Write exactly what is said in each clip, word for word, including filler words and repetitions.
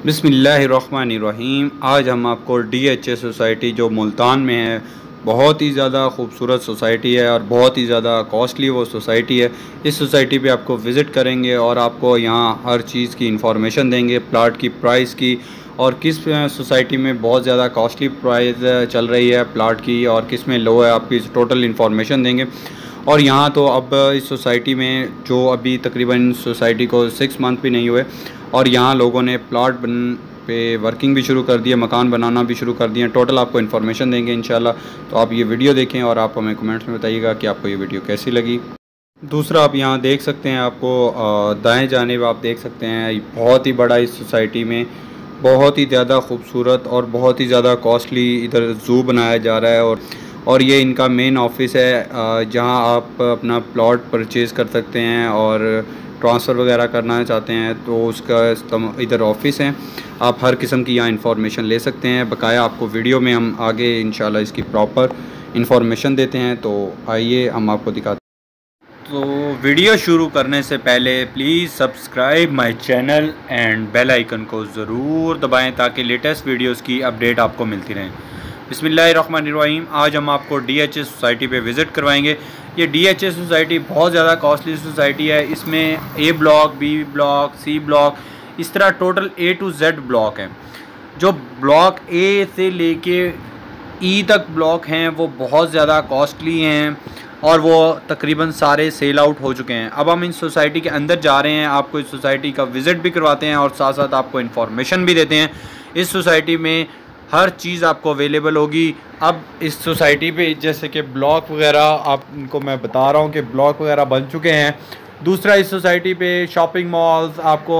बिस्मिल्लाहिर्रहमानिर्रहीम। आज हम आपको डी एच ए सोसाइटी जो मुल्तान में है, बहुत ही ज़्यादा खूबसूरत सोसाइटी है और बहुत ही ज़्यादा कॉस्टली वो सोसाइटी है। इस सोसाइटी पे आपको विज़िट करेंगे और आपको यहाँ हर चीज़ की इंफॉर्मेशन देंगे, प्लाट की प्राइस की और किस सोसाइटी में बहुत ज़्यादा कॉस्टली प्राइस चल रही है प्लाट की और किस में लो है, आपकी टोटल इन्फॉर्मेशन देंगे। और यहाँ तो अब इस सोसाइटी में जो अभी तकरीबन सोसाइटी को सिक्स मंथ भी नहीं हुए और यहाँ लोगों ने प्लाट बन पे वर्किंग भी शुरू कर दिया, मकान बनाना भी शुरू कर दिए। टोटल आपको इन्फॉर्मेशन देंगे इंशाल्लाह। तो आप ये वीडियो देखें और आप हमें कमेंट्स में बताइएगा कि आपको ये वीडियो कैसी लगी। दूसरा, आप यहाँ देख सकते हैं, आपको दाएं जानिब आप देख सकते हैं बहुत ही बड़ा इस सोसाइटी में बहुत ही ज़्यादा खूबसूरत और बहुत ही ज़्यादा कॉस्टली इधर ज़ू बनाया जा रहा है। और और ये इनका मेन ऑफिस है जहाँ आप अपना प्लॉट परचेज़ कर सकते हैं और ट्रांसफ़र वगैरह करना चाहते हैं तो उसका इधर ऑफिस है। आप हर किस्म की यहाँ इंफॉर्मेशन ले सकते हैं। बकाया आपको वीडियो में हम आगे इंशाल्लाह इसकी प्रॉपर इंफॉर्मेशन देते हैं। तो आइए हम आपको दिखाते हैं। तो वीडियो शुरू करने से पहले please subscribe my channel and bell icon को ज़रूर दबाएं ताकि लेटेस्ट वीडियोस की अपडेट आपको मिलती रहें। बिस्मिल्लाहिर्रहमानिर्रहीम। आज हम आपको डी एच ए सोसाइटी पे विज़िट करवाएंगे। ये डी एच ए सोसाइटी बहुत ज़्यादा कॉस्टली सोसाइटी है। इसमें A block, B block, C block, इस तरह total A to Z block हैं। जो ब्लॉक ए से लेके ई तक ब्लॉक हैं वो बहुत ज़्यादा कॉस्टली हैं और वो तकरीबन सारे सेल आउट हो चुके हैं। अब हम इस सोसाइटी के अंदर जा रहे हैं, आपको इस सोसाइटी का विज़िट भी करवाते हैं और साथ साथ आपको इन्फॉर्मेशन भी देते हैं। इस सोसाइटी में हर चीज़ आपको अवेलेबल होगी। अब इस सोसाइटी पे जैसे कि ब्लॉक वगैरह आपको मैं बता रहा हूँ कि ब्लॉक वगैरह बन चुके हैं। दूसरा, इस सोसाइटी पे शॉपिंग मॉल्स आपको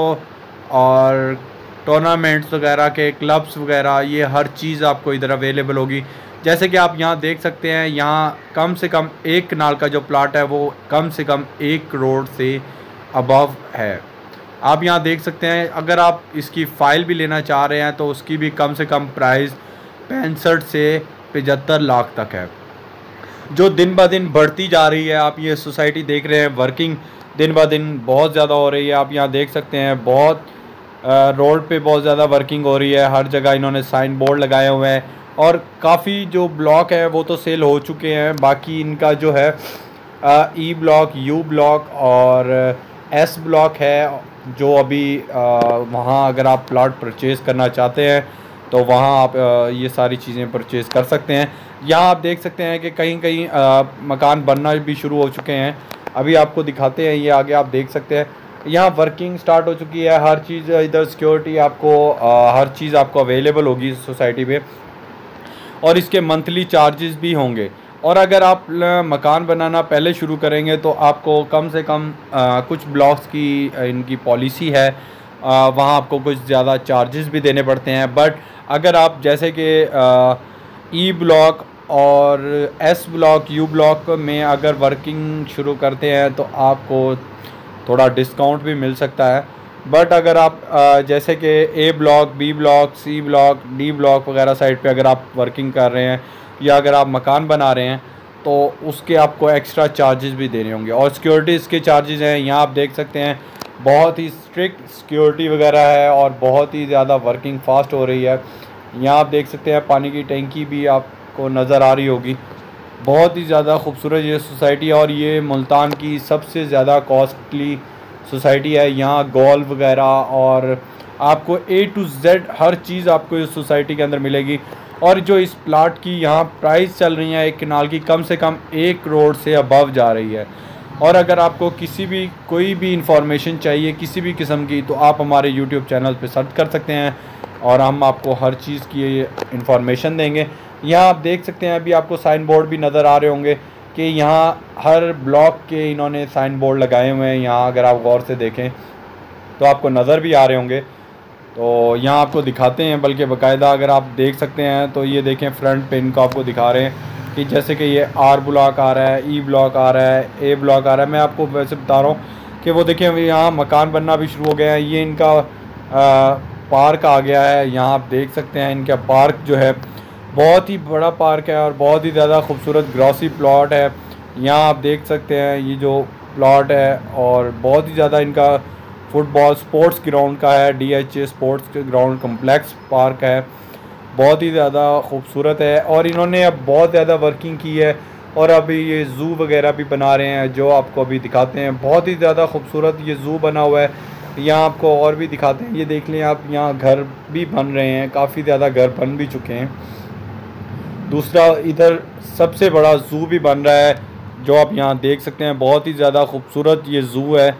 और टूर्नामेंट्स वगैरह के क्लब्स वगैरह ये हर चीज़ आपको इधर अवेलेबल होगी। जैसे कि आप यहाँ देख सकते हैं, यहाँ कम से कम एक कनाल का जो प्लाट है वो कम से कम एक करोड़ से अबव है। आप यहाँ देख सकते हैं। अगर आप इसकी फ़ाइल भी लेना चाह रहे हैं तो उसकी भी कम से कम प्राइस पैंसठ से पचहत्तर लाख तक है, जो दिन ब दिन बढ़ती जा रही है। आप ये सोसाइटी देख रहे हैं, वर्किंग दिन ब दिन बहुत ज़्यादा हो रही है। आप यहाँ देख सकते हैं बहुत रोड पे बहुत ज़्यादा वर्किंग हो रही है। हर जगह इन्होंने साइन बोर्ड लगाए हुए हैं और काफ़ी जो ब्लॉक है वो तो सेल हो चुके हैं। बाकी इनका जो है ई ब्लॉक, यू ब्लॉक और एस ब्लॉक है जो अभी वहाँ अगर आप प्लॉट परचेज़ करना चाहते हैं तो वहाँ आप आ, ये सारी चीज़ें परचेज़ कर सकते हैं। यहाँ आप देख सकते हैं कि कहीं कहीं आ, मकान बनना भी शुरू हो चुके हैं। अभी आपको दिखाते हैं, ये आगे आप देख सकते हैं। यहाँ वर्किंग स्टार्ट हो चुकी है। हर चीज़ इधर सिक्योरिटी आपको आ, हर चीज़ आपको अवेलेबल होगी इस सोसाइटी पे और इसके मंथली चार्जेस भी होंगे। और अगर आप मकान बनाना पहले शुरू करेंगे तो आपको कम से कम आ, कुछ ब्लॉक्स की इनकी पॉलिसी है, आ, वहाँ आपको कुछ ज़्यादा चार्जेस भी देने पड़ते हैं। बट अगर आप जैसे कि ई ब्लॉक और एस ब्लॉक, यू ब्लॉक में अगर वर्किंग शुरू करते हैं तो आपको थोड़ा डिस्काउंट भी मिल सकता है। बट अगर आप आ, जैसे कि A block, B block, C block, D block वगैरह साइड पे अगर आप वर्किंग कर रहे हैं या अगर आप मकान बना रहे हैं तो उसके आपको एक्स्ट्रा चार्जेस भी देने होंगे। और सिक्योरिटीज़ के चार्जेस हैं, यहाँ आप देख सकते हैं बहुत ही स्ट्रिक्ट सिक्योरिटी वगैरह है और बहुत ही ज़्यादा वर्किंग फास्ट हो रही है। यहाँ आप देख सकते हैं पानी की टैंकी भी आपको नज़र आ रही होगी। बहुत ही ज़्यादा खूबसूरत ये सोसाइटी है और ये मुल्तान की सबसे ज़्यादा कॉस्टली सोसाइटी है। यहाँ गोल्फ वगैरह और आपको ए टू जेड हर चीज़ आपको इस सोसाइटी के अंदर मिलेगी। और जो इस प्लाट की यहाँ प्राइस चल रही है एक कनाल की कम से कम एक करोड़ से अबव जा रही है। और अगर आपको किसी भी कोई भी इंफॉर्मेशन चाहिए किसी भी किस्म की तो आप हमारे यूट्यूब चैनल पे सर्च कर सकते हैं और हम आपको हर चीज़ की इंफॉर्मेशन देंगे। यहाँ आप देख सकते हैं, अभी आपको साइन बोर्ड भी नज़र आ रहे होंगे कि यहाँ हर ब्लॉक के इन्होंने साइन बोर्ड लगाए हुए हैं। यहाँ अगर आप गौर से देखें तो आपको नज़र भी आ रहे होंगे। तो यहाँ आपको दिखाते हैं, बल्कि बाकायदा अगर आप देख सकते हैं तो ये देखें फ्रंट पे इनको आपको दिखा रहे हैं कि जैसे कि ये आर ब्लॉक आ रहा है, ई ब्लॉक आ रहा है, ए ब्लॉक आ रहा है। मैं आपको वैसे बता रहा हूँ कि वो देखें यहाँ मकान बनना भी शुरू हो गया है। ये इनका आ, पार्क आ गया है। यहाँ आप देख सकते हैं इनका पार्क जो है बहुत ही बड़ा पार्क है और बहुत ही ज़्यादा खूबसूरत ग्रॉसरी प्लॉट है। यहाँ आप देख सकते हैं ये जो प्लॉट है और बहुत ही ज़्यादा इनका फुटबॉल स्पोर्ट्स ग्राउंड का है, D H A sports ground complex park है, बहुत ही ज़्यादा खूबसूरत है। और इन्होंने अब बहुत ज़्यादा वर्किंग की है और अभी ये ज़ू वगैरह भी बना रहे हैं जो आपको अभी दिखाते हैं। बहुत ही ज़्यादा खूबसूरत ये ज़ू बना हुआ है। यहाँ आपको और भी दिखाते हैं, ये देख लें आप, यहाँ घर भी बन रहे हैं, काफ़ी ज़्यादा घर बन भी चुके हैं। दूसरा इधर सबसे बड़ा ज़ू भी बन रहा है जो आप यहाँ देख सकते हैं, बहुत ही ज़्यादा खूबसूरत ये ज़ू है।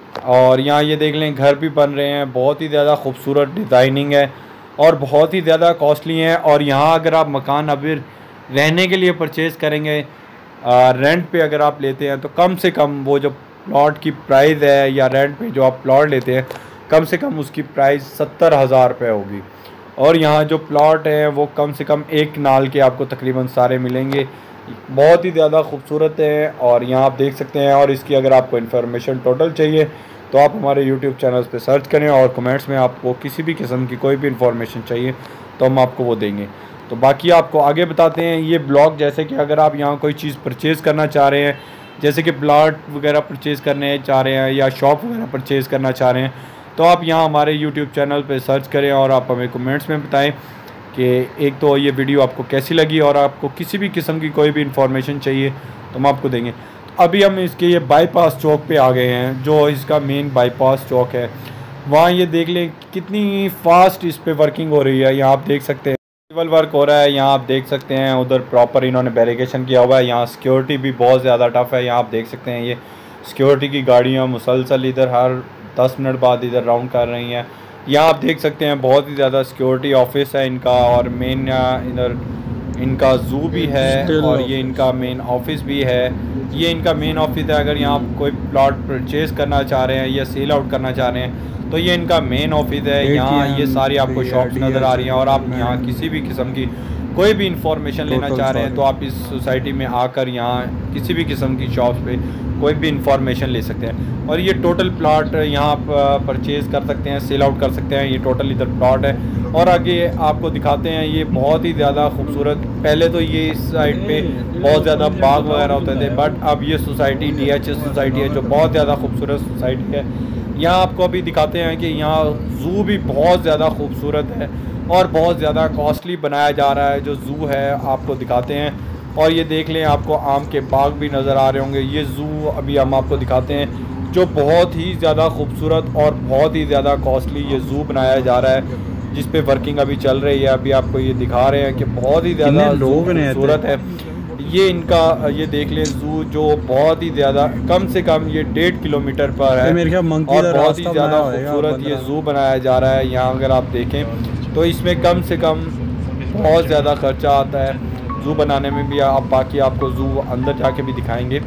और यहाँ ये देख लें घर भी बन रहे हैं, बहुत ही ज़्यादा खूबसूरत डिज़ाइनिंग है और बहुत ही ज़्यादा कॉस्टली है। और यहाँ अगर आप मकान अभी रहने के लिए परचेज़ करेंगे, आ, रेंट पे अगर आप लेते हैं तो कम से कम वो जो प्लॉट की प्राइस है या रेंट पे जो आप प्लॉट लेते हैं, कम से कम उसकी प्राइस सत्तर हज़ार रुपये होगी। और यहाँ जो प्लॉट हैं वो कम से कम एक नाल के आपको तकरीबन सारे मिलेंगे, बहुत ही ज़्यादा खूबसूरत है। और यहाँ आप देख सकते हैं। और इसकी अगर आपको इन्फॉर्मेशन टोटल चाहिए तो आप हमारे यूट्यूब चैनल पे सर्च करें और कमेंट्स में आपको किसी भी किस्म की कोई भी इन्फॉर्मेशन चाहिए तो हम आपको वो देंगे। तो बाकी आपको आगे बताते हैं ये ब्लॉग, जैसे कि अगर आप यहाँ कोई चीज़ परचेज़ करना चाह रहे हैं, जैसे कि प्लाट वगैरह परचेज़ करने चाह रहे हैं या शॉप वगैरह परचेज़ करना चाह रहे हैं, तो आप यहाँ हमारे यूट्यूब चैनल पे सर्च करें और आप हमें कमेंट्स में बताएं कि एक तो ये वीडियो आपको कैसी लगी और आपको किसी भी किस्म की कोई भी इन्फॉर्मेशन चाहिए तो हम आपको देंगे। अभी हम इसके ये बाईपास चौक पे आ गए हैं, जो इसका मेन बाईपास चौक है। वहाँ ये देख लें कितनी फास्ट इस पर वर्किंग हो रही है। यहाँ आप देख सकते हैं सिविल वर्क हो रहा है, यहाँ आप देख सकते हैं। उधर प्रॉपर इन्होंने बैरिकेशन किया हुआ है। यहाँ सिक्योरिटी भी बहुत ज़्यादा टफ है। यहाँ आप देख सकते हैं ये सिक्योरिटी की गाड़ियाँ मुसलसल इधर हर दस मिनट बाद इधर राउंड कर रही हैं। यहाँ आप देख सकते हैं बहुत ही ज़्यादा सिक्योरिटी ऑफिस है इनका, और मेन इधर इनका ज़ू भी है और ये इनका मेन ऑफिस भी है। ये इनका मेन ऑफिस है। अगर यहाँ कोई प्लॉट परचेज़ करना चाह रहे हैं या सेल आउट करना चाह रहे हैं तो ये इनका मेन ऑफिस है। यहाँ ये सारी आपको शॉप्स नज़र आ रही हैं और आप यहाँ किसी भी किस्म की कोई भी इंफॉर्मेशन लेना चाह रहे हैं तो आप इस सोसाइटी में आकर यहाँ किसी भी किस्म की शॉप्स पे कोई भी इंफॉर्मेशन ले सकते हैं। और ये टोटल प्लॉट यहाँ आप परचेज़ कर सकते हैं, सेल आउट कर सकते हैं। ये टोटल इधर प्लॉट है। और आगे आपको दिखाते हैं, ये बहुत ही ज़्यादा खूबसूरत, पहले तो ये इस साइड पे बहुत ज़्यादा बाग वगैरह होते थे, बट अब ये society D H S society है जो बहुत ज़्यादा खूबसूरत सोसाइटी है। यहाँ आपको अभी दिखाते हैं कि यहाँ ज़ू भी बहुत ज़्यादा खूबसूरत है और बहुत ज़्यादा कॉस्टली बनाया जा रहा है जो ज़ू है, आपको दिखाते हैं। और ये देख लें आपको आम के बाग भी नज़र आ रहे होंगे। ये ज़ू अभी हम आपको दिखाते हैं जो बहुत ही ज़्यादा खूबसूरत और बहुत ही ज़्यादा कॉस्टली ये ज़ू बनाया जा रहा है, जिस पे वर्किंग अभी चल रही है। अभी आपको ये दिखा रहे हैं कि बहुत ही ज़्यादा खूबसूरत है ये इनका। ये देख लें ज़ू जो बहुत ही ज़्यादा, कम से कम ये डेढ़ किलोमीटर पर है और बहुत ही ज़्यादा खूबसूरत ये ज़ू बनाया जा रहा है। यहाँ अगर आप देखें तो इसमें कम से कम बहुत ज़्यादा खर्चा आता है ज़ू बनाने में भी। आप बाकी आपको ज़ू अंदर जाके भी दिखाएंगे,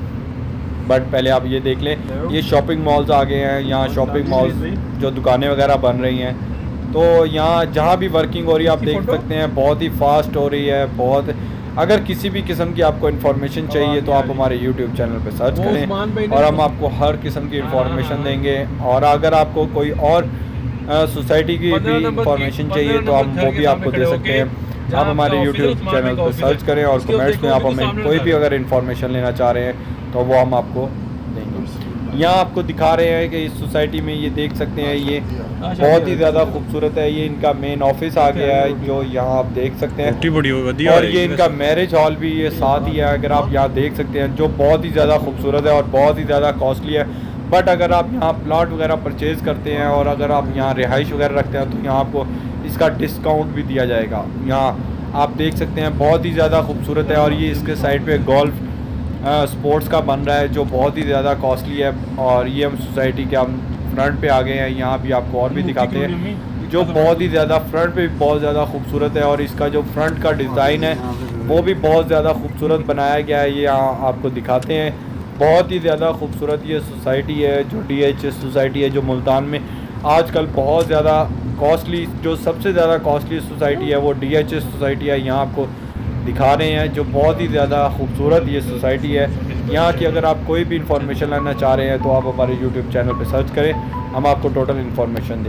बट पहले आप ये देख लें ये शॉपिंग मॉल्स आ गए हैं। यहाँ शॉपिंग मॉल्स जो दुकानें वगैरह बन रही हैं, तो यहाँ जहाँ भी वर्किंग हो रही है आप देख सकते हैं बहुत ही फास्ट हो रही है बहुत। अगर किसी भी किस्म की आपको इन्फॉर्मेशन चाहिए तो आप हमारे यूट्यूब चैनल पे सर्च करें और हम आपको हर किस्म की इन्फॉर्मेशन देंगे। और अगर आपको कोई और सोसाइटी की भी इंफॉर्मेशन चाहिए तो हम वो भी आपको दे सकते हैं। आप हमारे यूट्यूब चैनल पर सर्च करें और कमेंट्स में आप हमें कोई भी अगर इन्फॉर्मेशन लेना चाह रहे हैं तो वो हम आपको देंगे। यहाँ आपको दिखा रहे हैं कि इस सोसाइटी में ये देख सकते हैं ये बहुत ही ज़्यादा खूबसूरत है। ये इनका मेन ऑफिस आ गया है जो यहाँ आप देख सकते हैं। और ये इनका मैरिज हॉल भी ये साथ ही है, अगर आप यहाँ देख सकते हैं, जो बहुत ही ज़्यादा खूबसूरत है और बहुत ही ज़्यादा कॉस्टली है। बट अगर आप यहाँ प्लॉट वगैरह परचेज़ करते हैं और अगर आप यहाँ रिहाइश वगैरह रखते हैं तो यहाँ आपको इसका डिस्काउंट भी दिया जाएगा। यहाँ आप देख सकते हैं बहुत ही ज़्यादा खूबसूरत है। और ये इसके साइड पे गोल्फ स्पोर्ट्स का बन रहा है जो बहुत ही ज़्यादा कॉस्टली है। और ये हम सोसाइटी के हम फ्रंट पे आ गए हैं, यहाँ भी आपको और भी दिखाते हैं जो बहुत ही ज़्यादा फ्रंट पे भी बहुत ज़्यादा खूबसूरत है। और इसका जो फ्रंट का डिज़ाइन है वो भी बहुत ज़्यादा खूबसूरत बनाया गया है। ये यहाँ आपको दिखाते हैं, बहुत ही ज़्यादा खूबसूरत ये सोसाइटी है जो डी एच एस सोसाइटी है, जो मुल्तान में आजकल बहुत ज़्यादा कॉस्टली, जो सबसे ज़्यादा कॉस्टली सोसाइटी है वो डी एच एस सोसाइटी है। यहाँ आपको दिखा रहे हैं जो बहुत ही ज़्यादा खूबसूरत ये सोसाइटी है। यहाँ की अगर आप कोई भी इंफॉर्मेशन लेना चाह रहे हैं तो आप हमारे यूट्यूब चैनल पे सर्च करें, हम आपको टोटल इन्फॉर्मेशन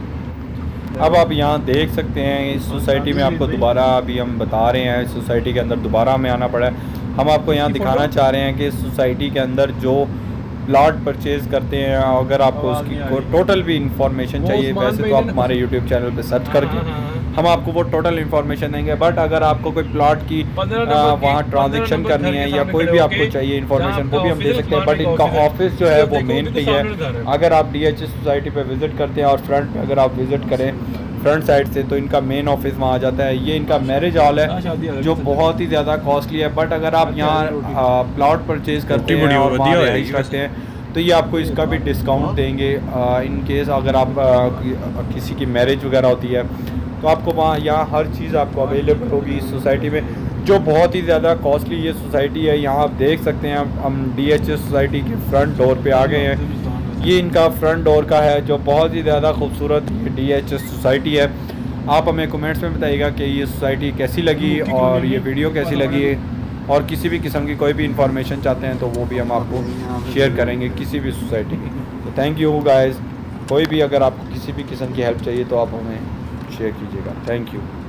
देंगे। अब आप यहाँ देख सकते हैं इस सोसाइटी में आपको दोबारा अभी हम बता रहे हैं, इस सोसाइटी के अंदर दोबारा हमें आना पड़ा है। हम आपको यहाँ दिखाना चाह रहे हैं कि इस सोसाइटी के अंदर जो प्लॉट परचेज़ करते हैं, अगर आपको उसकी टोटल भी इंफॉर्मेशन चाहिए, वैसे तो आप हमारे यूट्यूब चैनल पे सर्च करके हम आपको वो टोटल इन्फॉर्मेशन देंगे। बट अगर आपको कोई प्लॉट की वहाँ ट्रांजेक्शन करनी है या कोई भी आपको चाहिए इन्फॉर्मेशन, वो भी हम दे सकते हैं। बट इनका ऑफिस जो है वो मेन पे है। अगर आप डी एच एस सोसाइटी पे विज़िट करते हैं और फ्रंट पे अगर आप विज़िट करें फ्रंट साइड से, तो इनका मेन ऑफिस वहाँ आ जाता है। ये इनका मैरिज हॉल है जो बहुत ही ज़्यादा कॉस्टली है। बट अगर आप यहाँ प्लॉट परचेज़ करते हैं और वहाँ रजिस्टर करते हैं तो ये आपको इसका भी डिस्काउंट देंगे। इन केस अगर आप आ, किसी की मैरिज वगैरह होती है तो आपको वहाँ यहाँ हर चीज़ आपको अवेलेबल होगी इस सोसाइटी में, जो बहुत ही ज़्यादा कॉस्टली ये सोसाइटी है। यहाँ आप देख सकते हैं, हम डी एच एस सोसाइटी के फ्रंट डोर पे आ गए हैं। ये इनका फ्रंट डोर का है जो बहुत ही ज़्यादा खूबसूरत डी एच एस सोसाइटी है। आप हमें कमेंट्स में बताइएगा कि ये सोसाइटी कैसी लगी और ये वीडियो कैसी लगी, और किसी भी किस्म की कोई भी इंफॉर्मेशन चाहते हैं तो वो भी हम आपको शेयर करेंगे किसी भी सोसाइटी की। तो थैंक यू गाइस। कोई भी अगर आपको किसी भी किस्म की हेल्प चाहिए तो आप हमें शेयर कीजिएगा। Thank you.